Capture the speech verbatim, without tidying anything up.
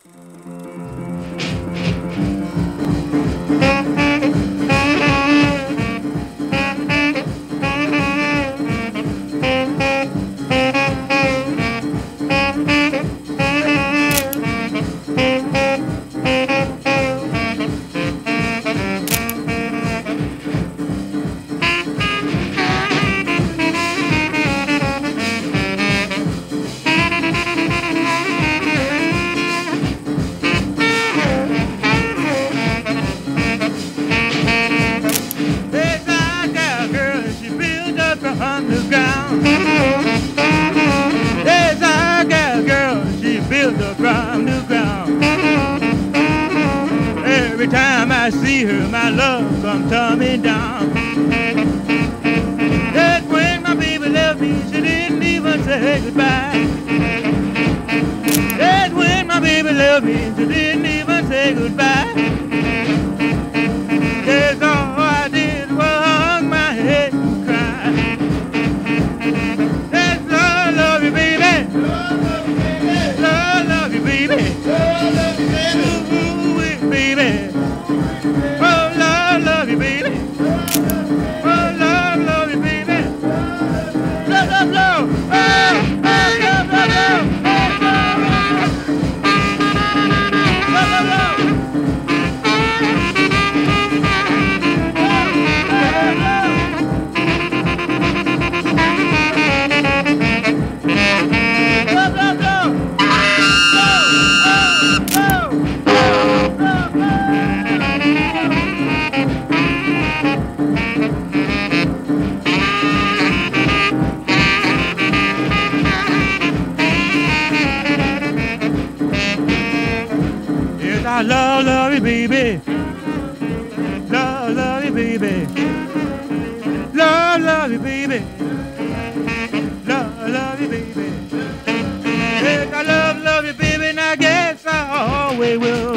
Every time I see her, my love comes tumbling down. That's when my baby left me, she didn't even say goodbye. That's when my baby left me, she didn't even say goodbye. That's all I did was hung my head and cry. That's love, love you, baby. Love, love you, baby. Love, love you, baby. Ooh, ooh, baby. Oh, love, love you, baby. Oh, love, love you, baby. Love, love, love. Oh, oh, love, love, love. Love, love, love. I love, love you, baby. Love, love you, baby. Love, love you, baby. Love, love you, baby. Yes, I love, love you, baby, and I guess I always will.